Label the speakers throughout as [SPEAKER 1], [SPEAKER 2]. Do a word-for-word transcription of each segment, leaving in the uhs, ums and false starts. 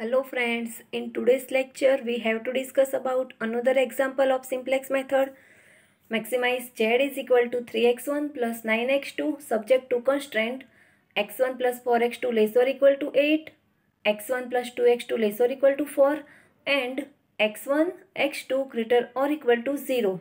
[SPEAKER 1] Hello friends, in today's lecture we have to discuss about another example of simplex method. Maximize z is equal to three x one plus nine x two subject to constraint x one plus four x two less or equal to eight, x one plus two x two less or equal to four and x one, x two greater or equal to zero.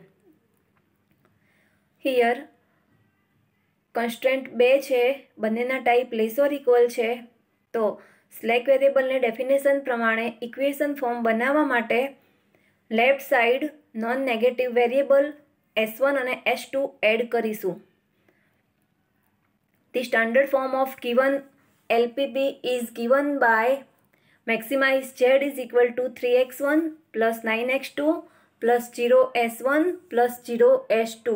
[SPEAKER 1] Here constraint બે છે, બંનેના type less or equal છે. તો slack વેરિયેબલને definition પ્રમાણે equation form બનાવવા માટે left side non negative variable S one અને એસ ટુ એડ કરીશું. The standard form of given LPP is given by maximize z is equal to three x one plus nine x two plus zero s one plus zero s two.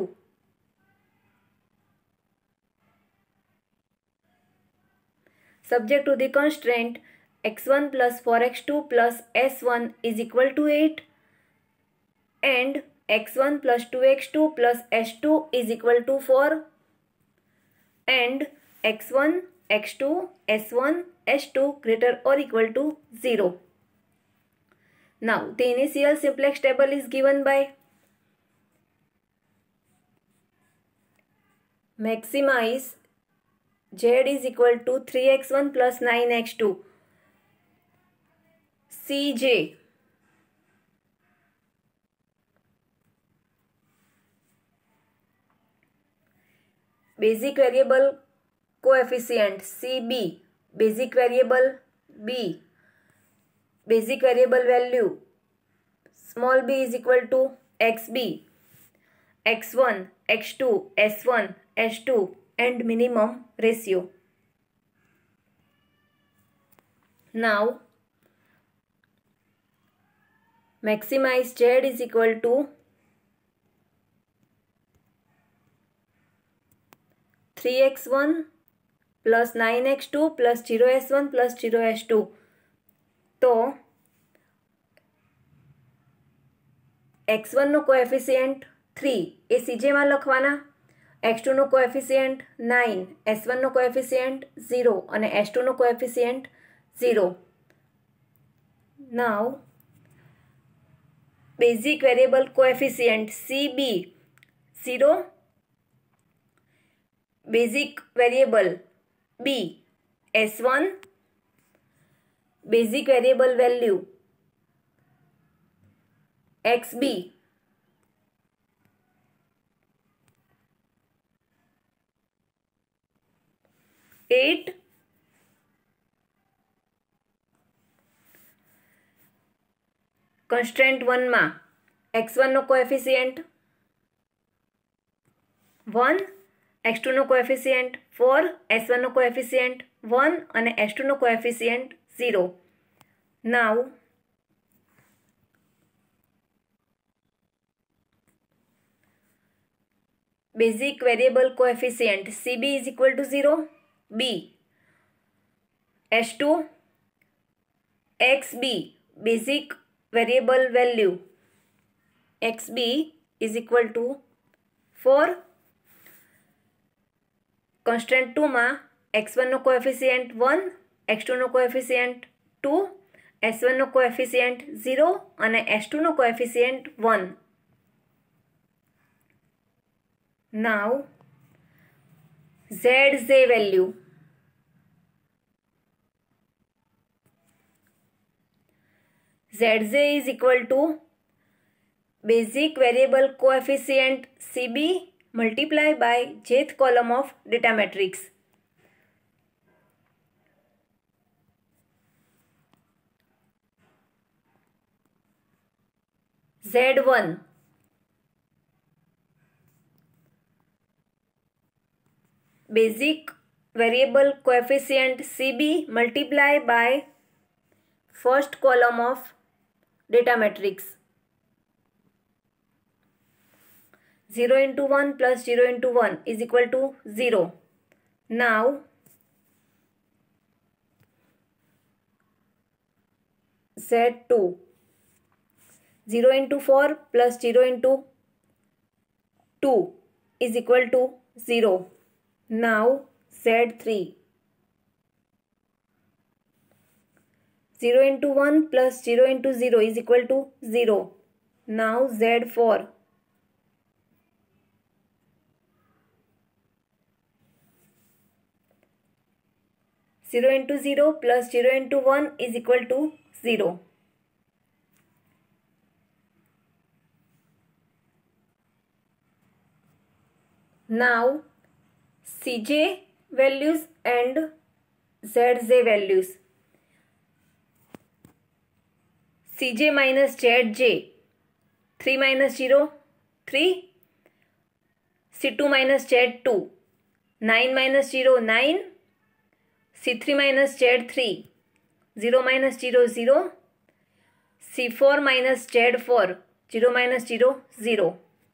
[SPEAKER 1] Subject to the constraint x one plus four x two plus s one is equal to eight and x one plus two x two plus s two is equal to four and x one, x two, s one, s two greater or equal to zero. Now the initial simplex table is given by maximize z is equal to three x one plus nine x two. Cj basic variable coefficient Cb, basic variable b, basic variable value small b is equal to xb, x one, x two, s one, s two and minimum ratio. Now maximize z is equal to three x one plus nine x two plus zero s one plus zero s two. तो x one નો coefficient three એ C J માં લખવાના, x two નો coefficient nine, s one નો coefficient zero અને s two નો coefficient zero. Now basic variable coefficient Cb zero, basic variable b s one, basic variable value xb, eight, constraint one માં x one નો coefficient one, x two નો coefficient four, s one નો coefficient one અને s two નો coefficient zero. Now basic variable coefficient Cb is equal to zero, b, s two, xb, basic variable value xb is equal to four, constraint two માં x one નો coefficient one, x two નો coefficient two, s one નો coefficient zero અને s two નો coefficient one. Now zj value zj is equal to basic variable coefficient Cb multiply by jth column of data matrix. z one basic variable coefficient Cb multiply by first column of data matrix. zero into one plus zero into one is equal to zero. Now z two, zero into four plus zero into two is equal to zero. Now z three, zero into one plus zero into zero is equal to zero. Now Z four. zero into zero plus zero into one is equal to zero. Now C J values and Z J values. C J minus Z J, three minus zero, three. C two minus Z two, nine minus zero, nine. C three minus Z three, zero minus zero, zero. C four minus Z four, zero minus zero, zero.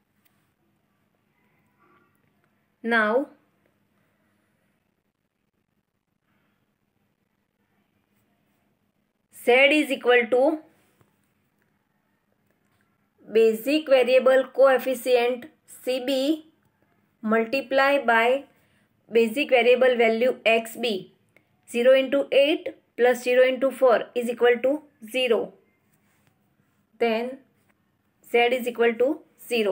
[SPEAKER 1] Now Z is equal to basic variable coefficient C B multiply by basic variable value X B. zero into eight plus zero into four is equal to zero. Then Z is equal to zero.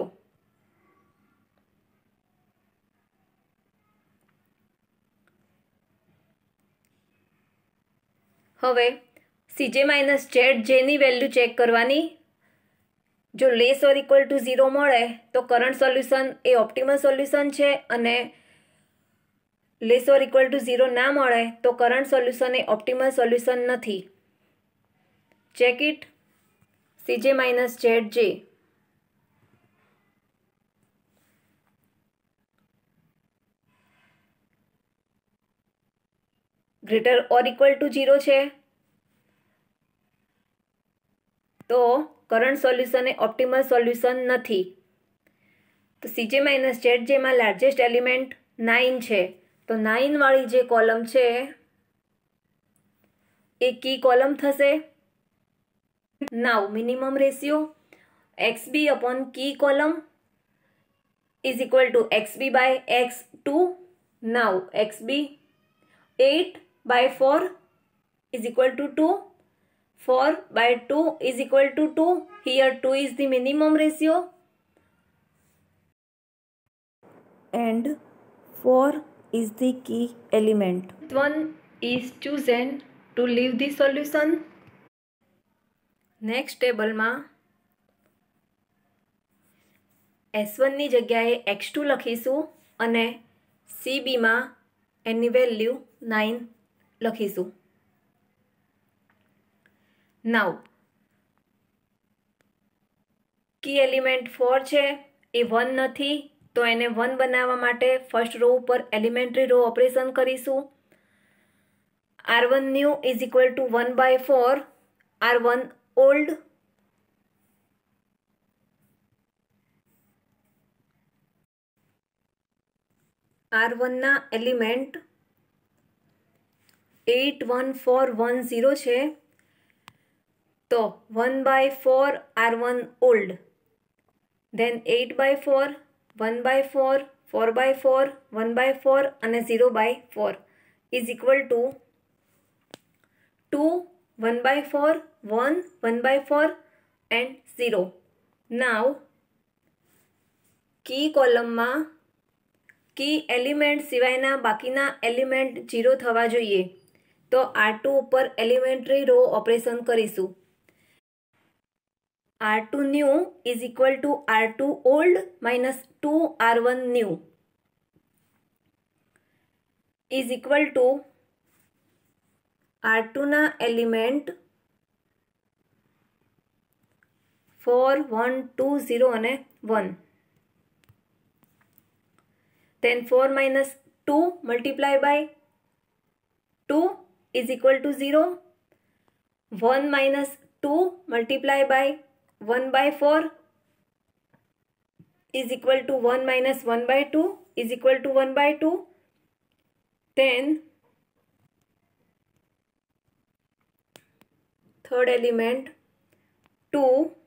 [SPEAKER 1] હવે C J minus Z J ની value check કરવાની. જો less or equal to zero મળે તો current solution એ optimal solution છે, અને less or equal to zero ના મળે તો કરંટ સોલ્યુશન એ ઓપ્ટિમલ સોલ્યુશન નથી. Check it. C J minus Z J. Greater or equal to zero છે તો કરંટ સોલ્યુશન એ ઓપ્ટિમલ સોલ્યુશન નથી. તો C J minus Z J માં લાર્જેસ્ટ એલિમેન્ટ નાઇન છે, તો નાઇન વાળી જે કોલમ છે એ કી કોલમ થશે. Now minimum ratio X B upon key column is equal to X B by X two. Now X B eight by four is equal to two. four by two is equal to two. Here two is the minimum ratio and four is the key element. One is chosen to leave the solution. Next table માં S one ની જગ્યાએ X two લખીશું અને C B માં એની value nine લખીશું. Now key element four છે એ one નથી, તો એને one બનાવવા માટે ફર્સ્ટ રો ઉપર એલિમેન્ટરી રો ઓપરેશન કરીશું. R one new is equal to one by four. R one old R one ના element eight one four one zero છે, તો one by four R one old. Then eight by four, one by four, four by four, one by four and zero by four is equal to two, one by four, one, one by four and zero. Now key column માં key element સિવાયના બાકીના element zero થવા જોઈએ, તો R two ઉપર elementary row operation કરીશું. R two new is equal to R two old minus two R one new is equal to R two ના element four, one, two, zero અને one. Then four minus two multiply by two is equal to zero. one minus two multiply by one by four is equal to one minus one by two is equal to one by two. Then third element two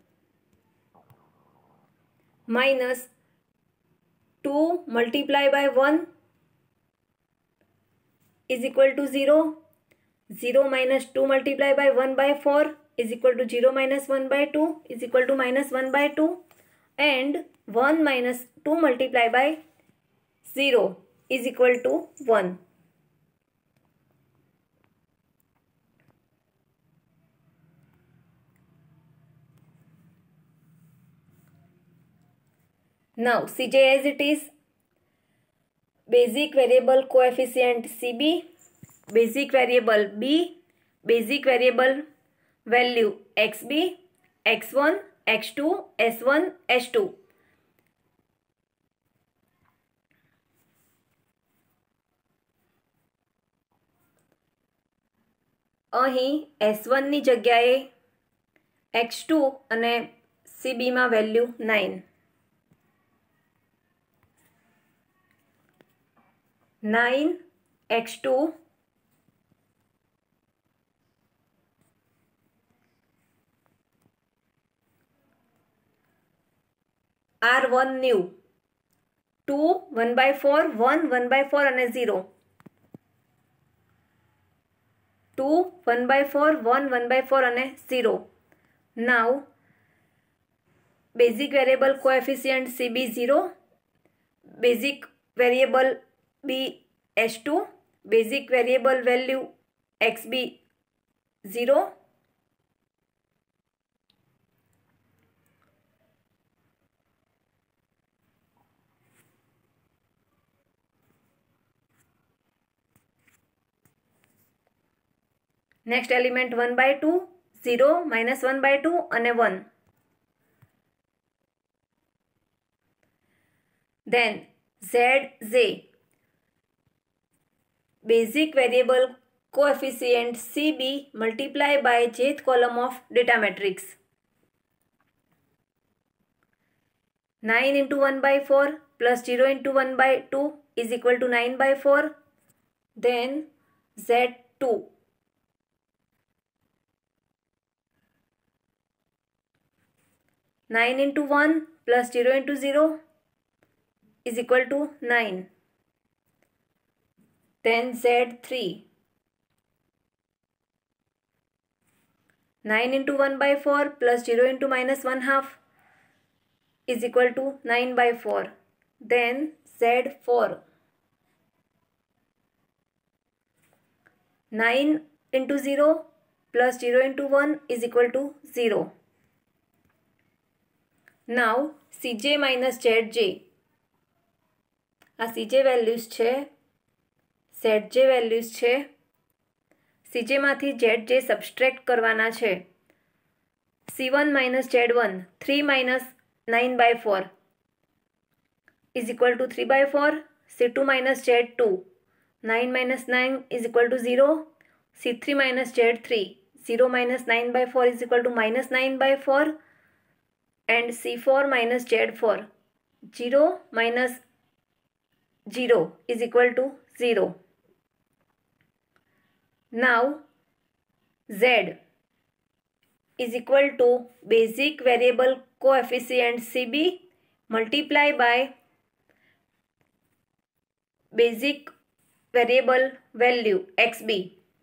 [SPEAKER 1] minus two multiply by one is equal to zero. zero minus two multiplied by one by four is equal to zero minus one by two is equal to minus one by two, and one minus two multiplied by zero is equal to one. Now C J as it is. Basic variable coefficient C B, basic variable B, basic variable value X B, X one, X two, S one, S two. અહીં S one ની જગ્યાએ X two અને C B માં value nine. nine x two R one new two one by four one one by four and zero two one by four one one by four and zero. Now basic variable coefficient C B zero, basic variable B S two, basic variable value X B zero, next element one by two, zero minus one by two and one. Then Z Z, basic variable coefficient C B multiplied by jth column of data matrix. nine into one by four plus zero into one by two is equal to nine by four. Then Z two. nine into one plus zero into zero is equal to nine. Then Z three. nine into one by four plus zero into minus one half is equal to nine by four. Then Z four. nine into zero plus zero into one is equal to zero. Now C J minus Z J. આ C J values છે, Z J values છે. C J માંથી Z J subtract કરવાના છે. C one minus Z one, three minus nine by four is equal to three by four. C two minus Z two, nine minus nine is equal to zero. C three minus Z three, zero minus nine by four is equal to minus nine by four. And C four minus Z four, zero minus zero is equal to zero. Now Z is equal to basic variable coefficient C B multiplied by basic variable value X B.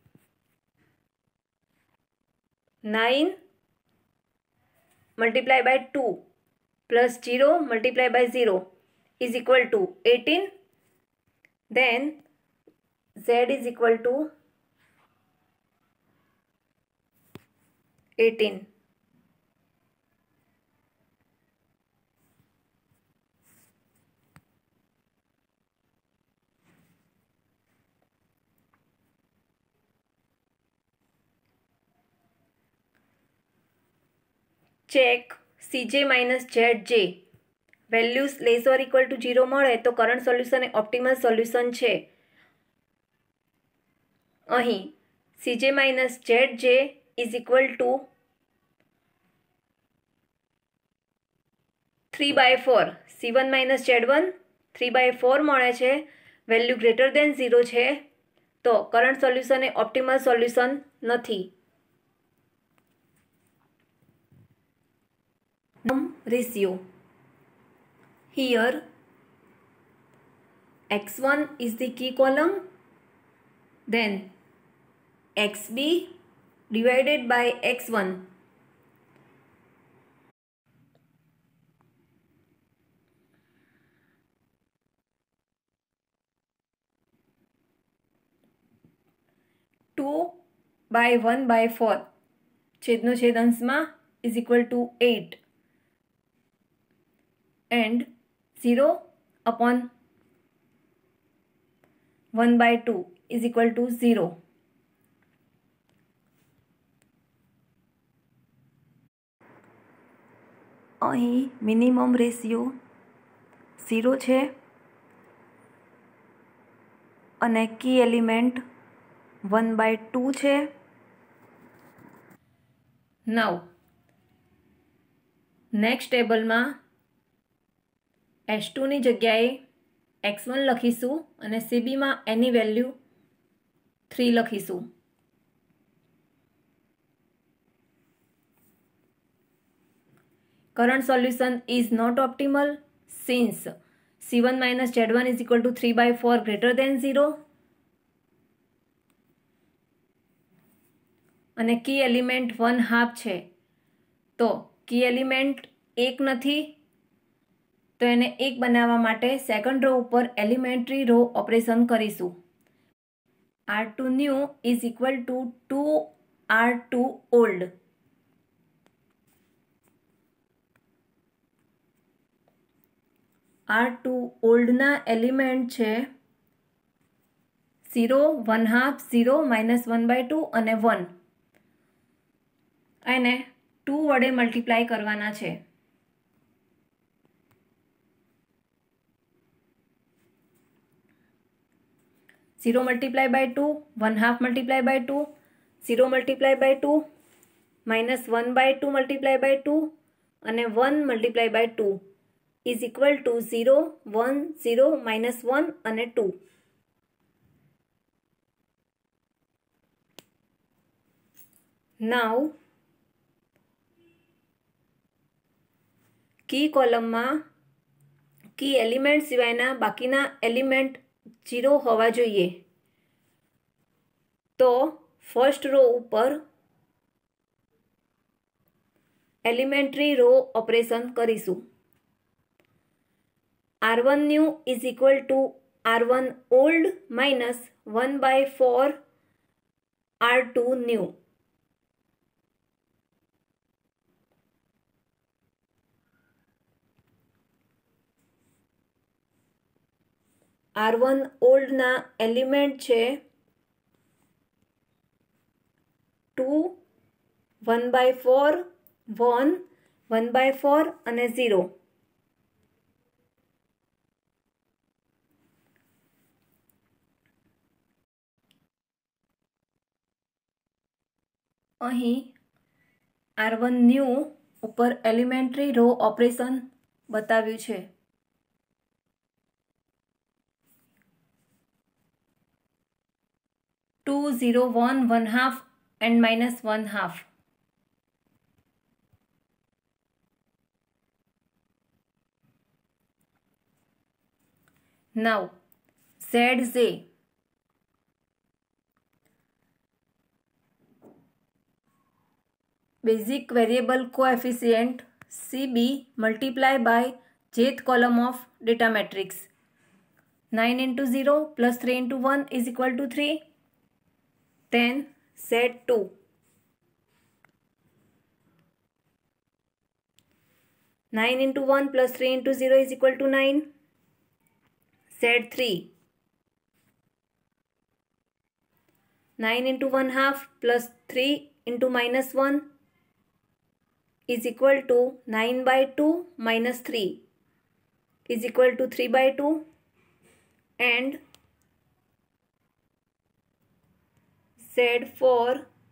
[SPEAKER 1] nine multiplied by two plus zero multiplied by zero is equal to eighteen. Then Z is equal to eighteen. Check C J minus Z J. Values less or equal to zero મળે તો current solution એ optimal solution છે. અહીં C J minus Z J is equal to three by four. C one minus Z one three by four મળે છે. Value greater than zero છે તો current solution એ ઓપ્ટિમલ સોલ્યુશન નથી. Ratio. Here X one is the key column, then x b divided by x one. Two by one by four छेदनो छेद अंशમાં is equal to eight and zero upon one by two is equal to zero. અહીં minimum ratio zero છે અને key element one by two છે. Now next ટેબલમાં H ટુની જગ્યાએ x one લખીશું અને સીબીમાં એની વેલ્યુ થ્રી લખીશું. Current solution is not optimal since C one minus Z one is equal to three by four greater than zero અને કી એલિમેન્ટ વન હાફ છે. તો કી એલિમેન્ટ એક નથી, તો એને એક બનાવવા માટે સેકન્ડ રો ઉપર એલિમેન્ટરી રો ઓપરેશન કરીશું. R two new is equal to two R two old. R two ઓલ્ડના એલિમેન્ટ છે zero, one half, zero, minus one by two અને વન. એને ટુ વડે મલ્ટીપ્લાય કરવાના છે. Zero multiply by two, one half multiply by two, zero multiply by two, minus one by two multiply by two અને one multiply by two is equal to zero, one, zero, minus one અને two. Now key કોલમમાં key element સિવાયના બાકીના element zero હોવા જોઈએ. તો first row ઉપર elementary row operation કરીશું. R one new is equal to R one old minus one by four R two new. R one ઓલ્ડના એલિમેન્ટ છે two, one by four, one, one by four અને zero. અહીં R one new ઉપર elementary row operation બતાવ્યું છે. Two, zero, one, one half and minus one half. Now Zz basic variable coefficient C B multiply by jth column of data matrix. nine into zero plus three into one is equal to three. Then Z two. nine into one plus three into zero is equal to nine. Z three. nine into one half plus three into minus one is equal to nine by two minus three is equal to three by two. And Z four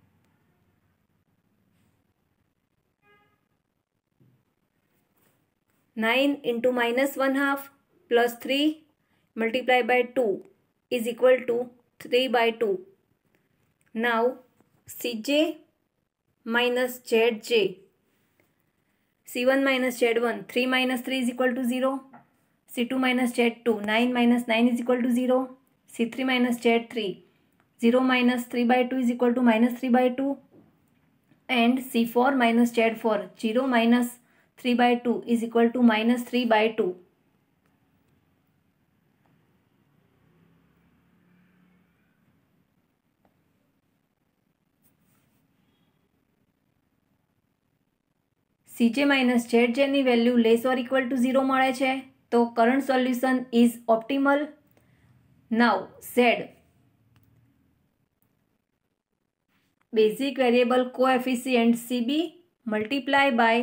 [SPEAKER 1] nine into minus one half plus three multiplied by two is equal to three by two. Now C J minus Z J. C one minus Z one, three minus three is equal to zero. C two minus Z two, nine minus nine is equal to zero. C three minus Z three, zero minus three by two is equal to minus three by two, and C four minus Z four, zero minus three by two is equal to minus three by two. Cj minus Zj ની value less or equal to zero મળે છે, તો current solution is optimal. Now Z basic variable coefficient C B multiply by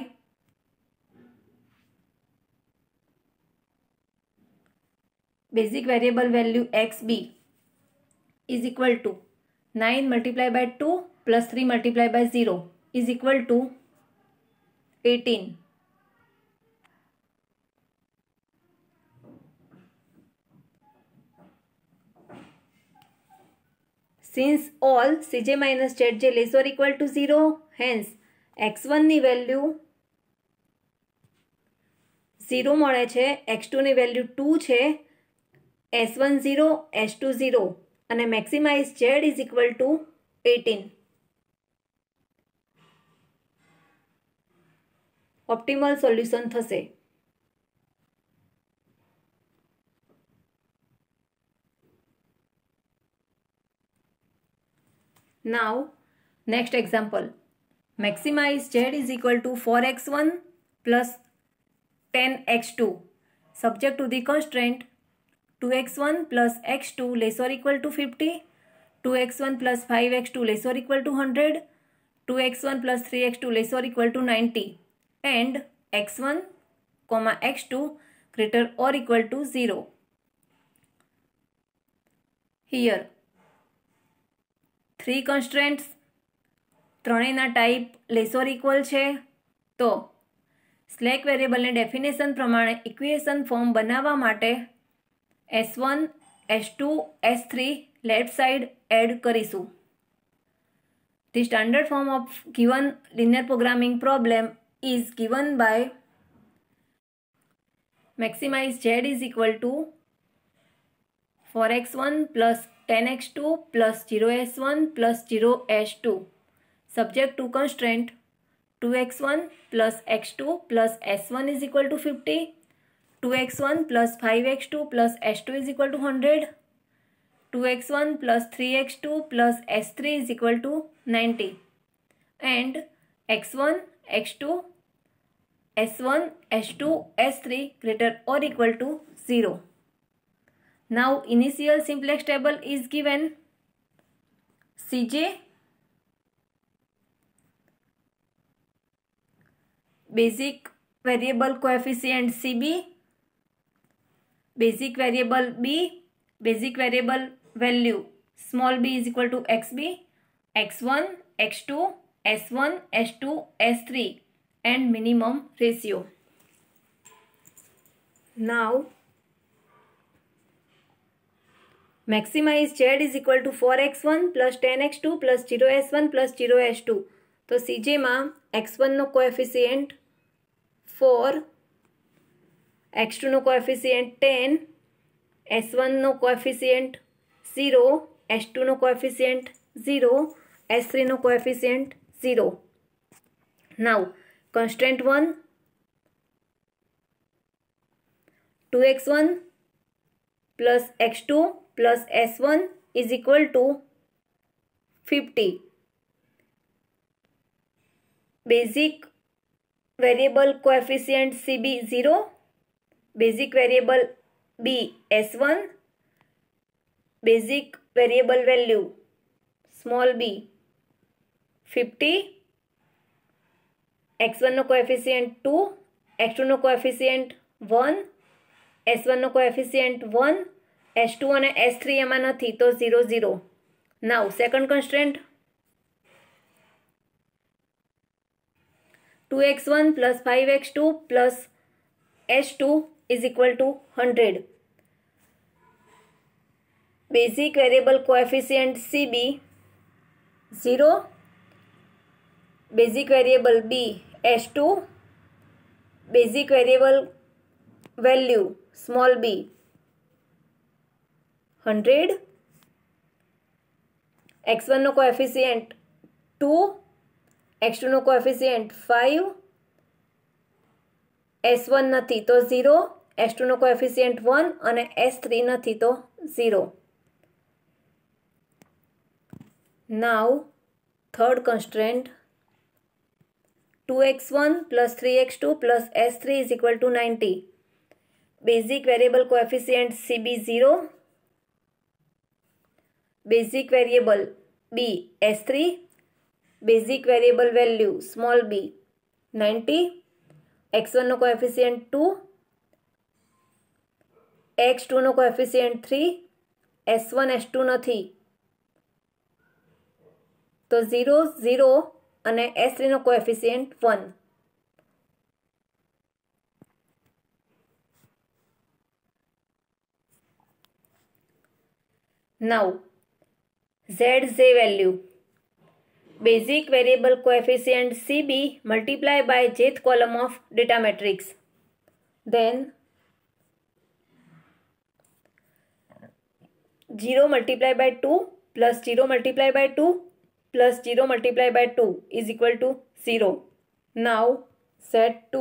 [SPEAKER 1] basic variable value X B is equal to nine multiplied by two plus three multiplied by zero is equal to eighteen. Since all Cj minus Zj less or equal to zero, hence X one ની વેલ્યુ zero મળે છે, X two ની વેલ્યુ two છે, S one zero, S two zero અને maximize Z is equal to eighteen. Optimal solution થશે. Now next example, maximize Z is equal to four x one plus ten x two subject to the constraint two x one plus x two less or equal to fifty, two x one plus five x two less or equal to one hundred, two x one plus three x two less or equal to ninety, and x one comma x two greater or equal to zero. Here three constraints, ત્રણેયના type less or equal છે, તો slack વેરિયેબલને definition પ્રમાણે equation form બનાવવા માટે S one, S two, S three left side add કરીશું. The standard form of given linear programming problem is given by maximize Z is equal to four x one plus ten x two plus zero s one plus zero s two subject to constraint two x one plus x two plus s one is equal to fifty, two x one plus five x two plus s two is equal to one hundred, two x one plus three x two plus s three is equal to ninety, and x one, x two, s one, s two, s three greater or equal to zero. Now initial simplex table is given. Cj basic variable coefficient C B, basic variable B, basic variable value small b is equal to xb, x one, x two, s one, s two, s three and minimum ratio. Now maximize Z is equal to four x one plus ten x two plus zero s one plus zero s two. तो Cj માં x one નો coefficient four, x two નો coefficient ten, s one નો coefficient zero, s two નો coefficient zero, s three નો coefficient zero. Now constraint one, two x one plus x two plus s one is equal to fifty. Basic variable coefficient C B zero, basic variable B S one, basic variable value small b fifty, x one નો coefficient two, x two નો coefficient one, s one નો coefficient one, s two અને s three એમાં નથી તો zero zero. Now second constraint, two x one plus five x two plus s two is equal to one hundred. Basic variable coefficient C B zero, basic variable B s two, basic variable value small b one hundred, x one नो coefficient two, x two नो coefficient five, S one नहीं तो zero, S two नो coefficient one और S three नहीं तो zero. Now third constraint two x one plus three x two plus S three is equal to ninety. Basic variable coefficient C B zero, basic variable B S three, basic variable value small b ninety, x one नो coefficient two, x two नो coefficient three, S one S two नहीं तो zero zero और S three नो coefficient one. Now Z j value, basic variable coefficient C B multiply by jth column of data matrix. Then zero multiply by two plus zero multiply by two plus zero multiply by two is equal to zero. Now set two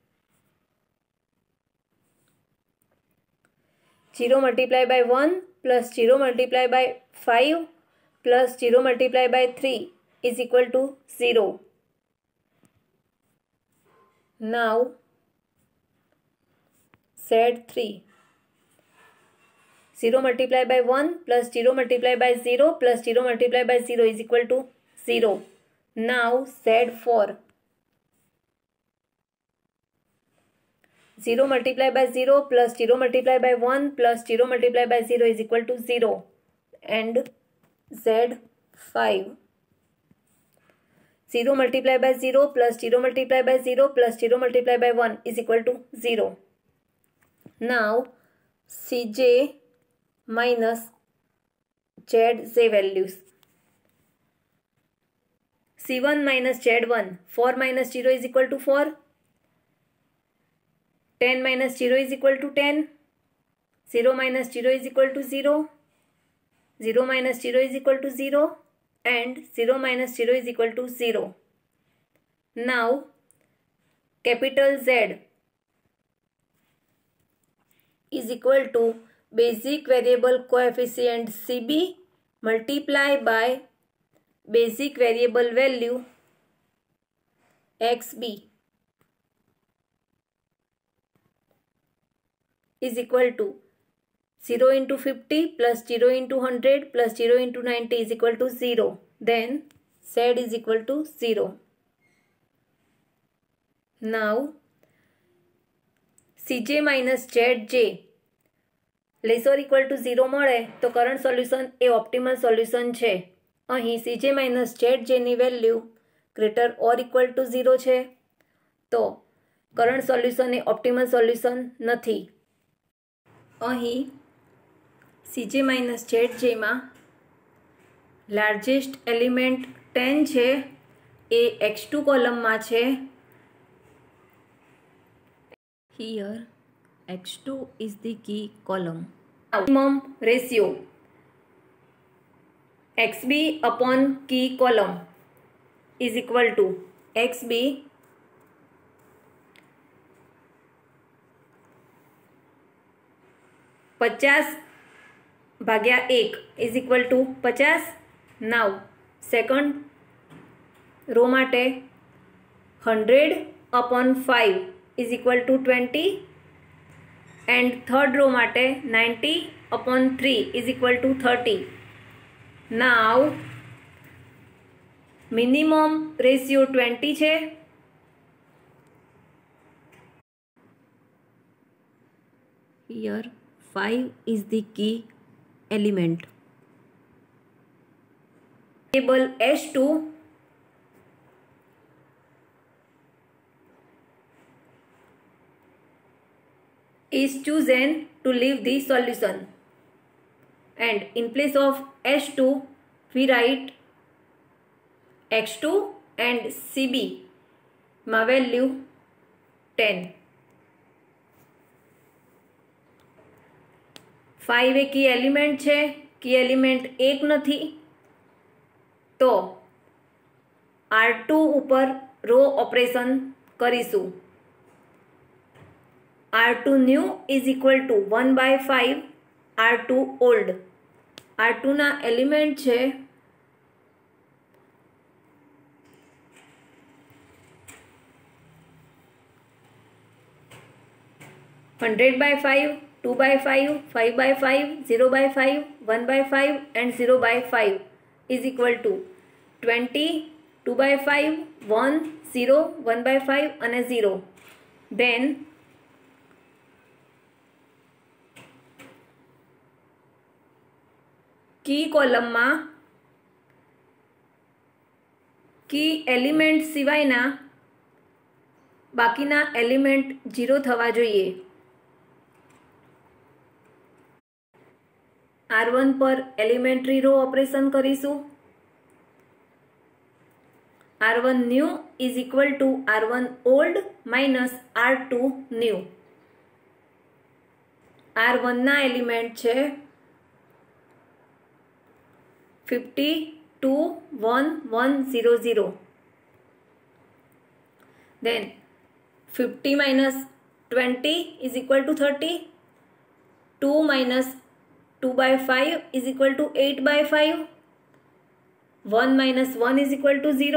[SPEAKER 1] zero multiply by one plus zero multiply by five plus zero multiply by three is equal to zero. Now set three. zero multiplied by one plus zero multiplied by zero plus zero multiplied by zero is equal to zero. Now set four. zero multiplied by zero plus zero multiplied by one plus zero multiplied by zero is equal to zero. And Z five. zero multiplied by zero plus zero multiplied by zero plus zero multiplied by one is equal to zero. Now Cj minus Zj values. C one minus Z one, four minus zero is equal to four. ten minus zero is equal to ten. zero minus zero is equal to zero. zero minus zero is equal to zero. And zero minus zero is equal to zero. Now capital Z is equal to basic variable coefficient C B multiply by basic variable value X B is equal to zero into fifty plus zero into one hundred plus zero into ninety is equal to zero. Then Z is equal to zero. Now Cj minus Zj less or equal to zero મળે તો current solution એ optimal solution છે. અહીં Cj minus Zj ની value greater or equal to zero છે તો current solution એ optimal solution નથી. અહીં Cj minus Zj માં લાર્જેસ્ટ એલિમેન્ટ ટેન છે એ એક્સ ટુ કોલમમાં છે. Here X two is the key column. Maximum ratio X B upon key column is equal to X B पचास भाग्या एक is equal to पचास. Now second row माटे hundred upon five is equal to twenty and third row माटे ninety upon three is equal to thirty. Now minimum ratio twenty છે. Here five is the key element. Variable S two is chosen to leave the solution and in place of S two we write X two and C B my value ten. Five ए key element है, key element एक नहीं तो R two ઉપર row operation કરીશું. R two new is equal to one by five R two old. R ટુના element છે hundred by five, two by five, five by five, zero by five, one by five and zero by five is equal to twenty, two by five, one, zero, one by five and zero. Then की column માં key element સિવાયના બાકીના element zero થવા જોઈએ. R one पर elementary row operation करीशू. R one new is equal to R one old minus R two new. R one ना element छे fifty, two, one, one, zero, zero. Then fifty minus twenty is equal to thirty. Two minus two by five is equal to eight by five. One minus one is equal to zero.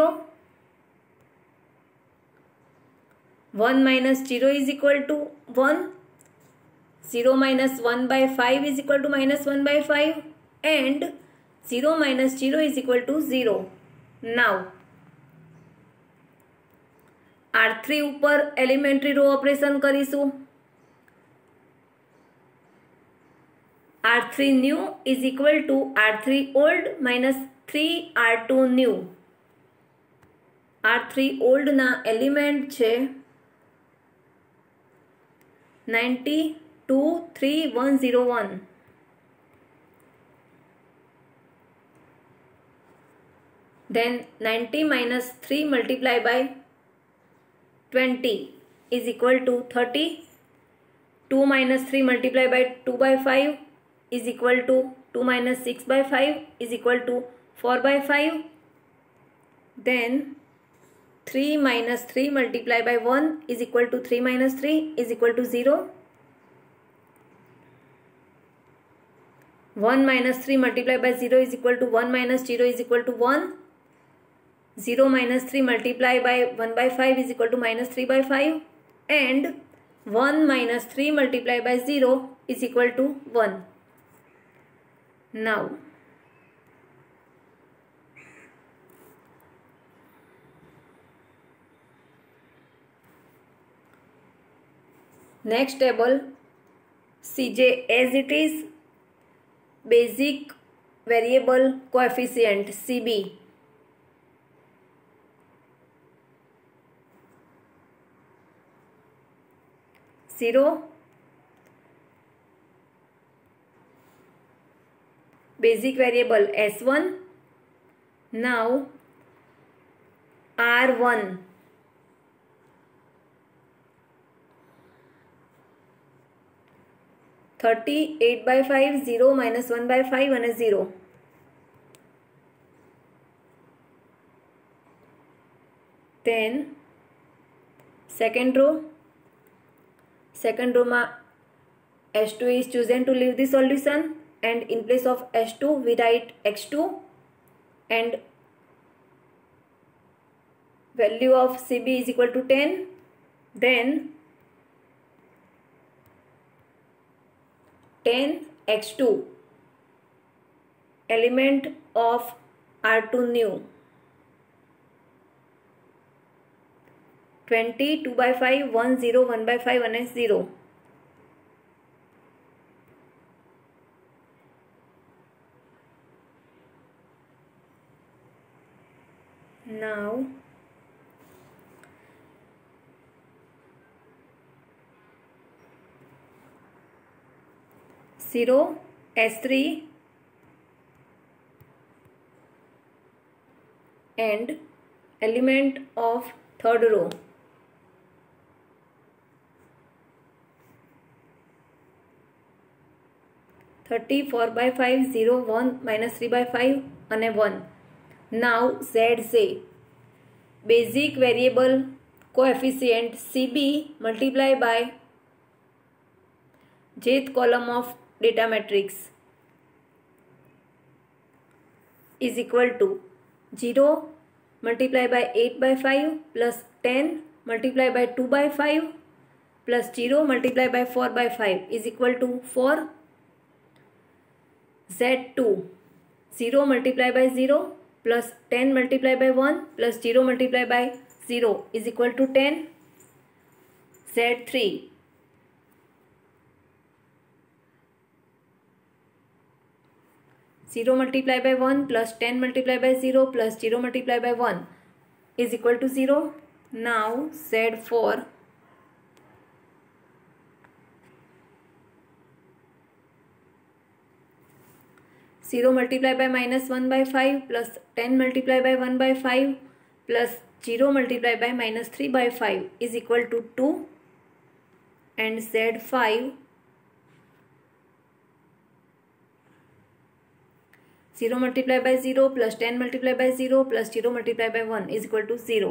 [SPEAKER 1] One minus zero is equal to one. Zero minus one by five is equal to minus one by five. And zero minus zero is equal to zero. Now R three ऊपर elementary row operation करीशू. R three new is equal to R three old minus three R two new. R three old ना element छे ninety, two, three, one, zero, one. Then ninety minus three multiply by twenty is equal to thirty. Two minus three multiply by two by five is equal to two minus six by five is equal to four by five. Then three minus three multiply by one is equal to three minus three is equal to zero. One minus three multiply by zero is equal to one minus zero is equal to one. Zero minus three multiply by one by five is equal to minus three by five. And one minus three multiply by zero is equal to one. Now next table C J as it is basic variable coefficient C B. Zero, basic variable S one. Now R one. Thirty, eight by five, zero minus one by five and zero. Then second row. Second row ma S two is chosen to leave the solution. And in place of S two we write X two and value of C B is equal to ten. Then ten X two element of R two new. Twenty, two by five, one, zero, one by five and zero. Now zero, S three and element of third row. Thirty, four by five, zero, one, minus three by five and one. Now z से basic variable coefficient C B multiply by jth column of data matrix is equal to zero multiply by eight by five plus ten multiply by two by five plus zero multiply bye four by five is equal to four. Z two zero multiply by zero plus ten multiply by one plus zero multiply by zero is equal to ten. Z three zero multiply by one plus ten multiply by zero plus zero multiply by one is equal to zero. Now Z four zero multiply by minus one by five plus ten multiply by one by five plus zero multiply by minus three by five is equal to two. And Z five zero multiply by zero plus ten multiply by zero plus zero multiply by one is equal to zero.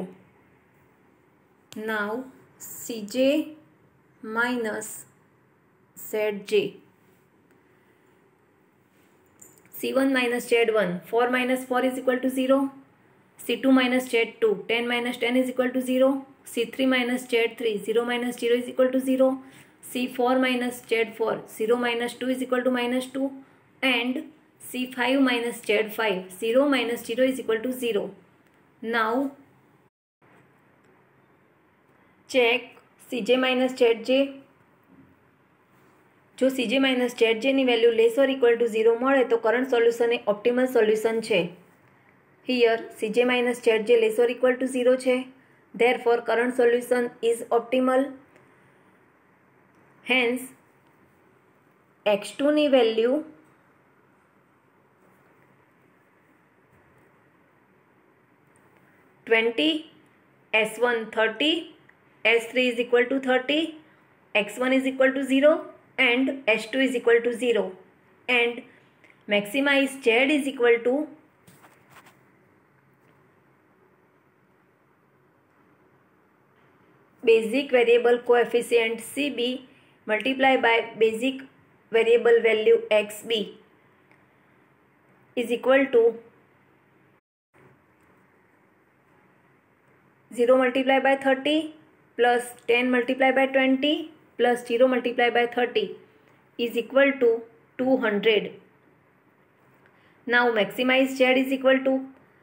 [SPEAKER 1] Now Cj minus Zj. C one minus Z one, four minus four is equal to zero. C two minus Z two, ten minus ten is equal to zero. C three minus Z three, zero minus zero is equal to zero. C four minus Z four, zero minus two is equal to minus two. And C five minus Z five, zero minus zero is equal to zero. Now check Cj minus Zj. જો Cj minus Zj ની value less or equal to zero મળે તો current solution એ optimal solution છે. Here Cj minus Zj less or equal to zero છે. Therefore current solution is optimal. Hence x two ની value twenty, S one thirty, S three is equal to thirty, x one is equal to zero and S two is equal to zero. And maxima is Z is equal to basic variable coefficient C B multiplied by basic variable value X B is equal to zero multiplied by thirty plus ten multiplied by twenty plus zero multiplied by thirty is equal to two hundred. Now maximize Z is equal to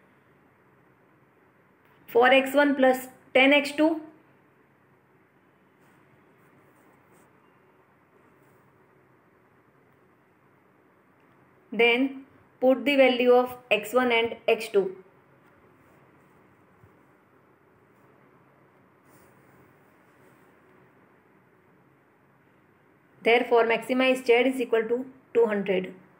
[SPEAKER 1] four x one plus ten x two. Then put the value of x one and x two. Therefore maxima is Z is equal to two hundred.